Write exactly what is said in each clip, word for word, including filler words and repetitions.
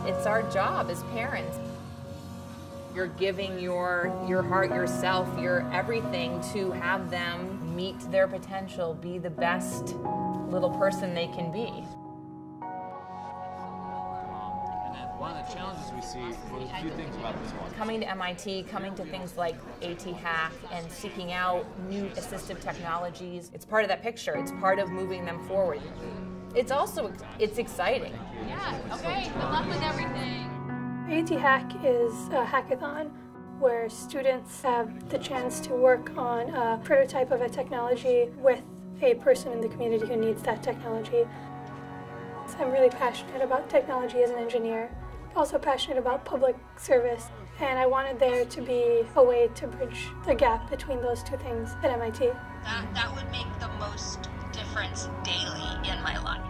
It's our job as parents. You're giving your, your heart, yourself, your everything to have them meet their potential, be the best little person they can be. One of the challenges we see, well, there's a few things about this one. Coming to M I T, coming to things like ATHack, and seeking out new assistive technologies, it's part of that picture. It's part of moving them forward. It's also, it's exciting. Yeah, okay, good luck with everything. ATHack is a hackathon where students have the chance to work on a prototype of a technology with a person in the community who needs that technology. So I'm really passionate about technology as an engineer, also passionate about public service, and I wanted there to be a way to bridge the gap between those two things at M I T. That, that would make the most difference daily in my life.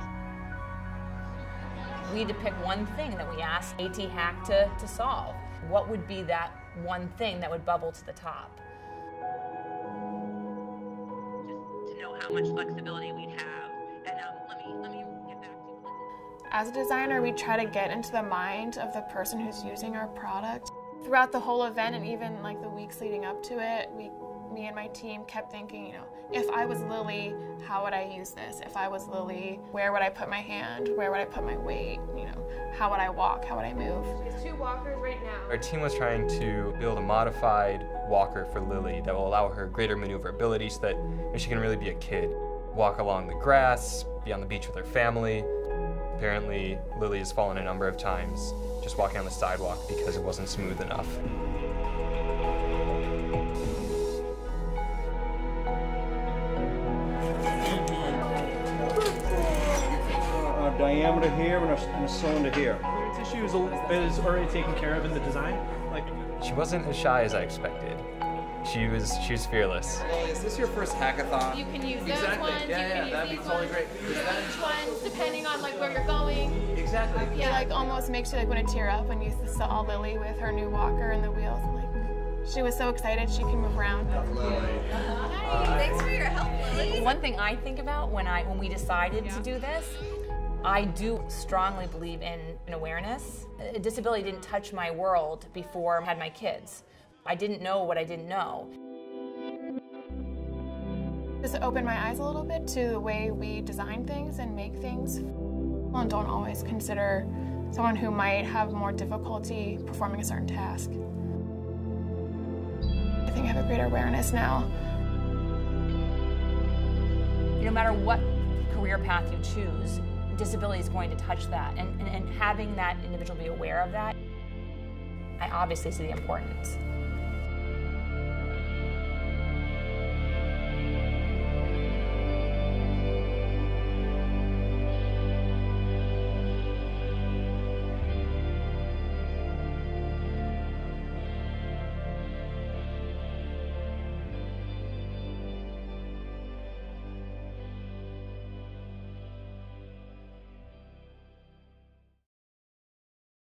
We had to pick one thing that we asked ATHack to, to solve. What would be that one thing that would bubble to the top? Just to know how much flexibility we'd have. And um, let me, let me get back to you. As a designer, we try to get into the mind of the person who's using our product. Throughout the whole event and even like the weeks leading up to it, we, me and my team kept thinking, you know, if I was Lilly, how would I use this? If I was Lilly, where would I put my hand? Where would I put my weight? You know, how would I walk? How would I move? There's two walkers right now. Our team was trying to build a modified walker for Lilly that will allow her greater maneuverability so that she can really be a kid. Walk along the grass, be on the beach with her family. Apparently, Lilly has fallen a number of times just walking on the sidewalk because it wasn't smooth enough. A diameter here and a, and a cylinder here. Clear tissue is, is already taken care of in the design. Like, she wasn't as shy as I expected. She was she was fearless. Well, is this your first hackathon? You can use those exactly. ones, Yeah, you yeah, can use that'd be these totally ones. great. You can use each ones depending on like where you're going. Exactly. Yeah, like almost makes you like want to tear up when you saw Lilly with her new walker and the wheels. Like, she was so excited she can move around. Hi, thanks for your help, Lilly. One thing I think about when I when we decided yeah. to do this, I do strongly believe in, in awareness. Disability didn't touch my world before I had my kids. I didn't know what I didn't know. Just opened my eyes a little bit to the way we design things and make things, and don't always consider someone who might have more difficulty performing a certain task. I think I have a greater awareness now. No matter what career path you choose, disability is going to touch that, and, and, and having that individual be aware of that, I obviously see the importance.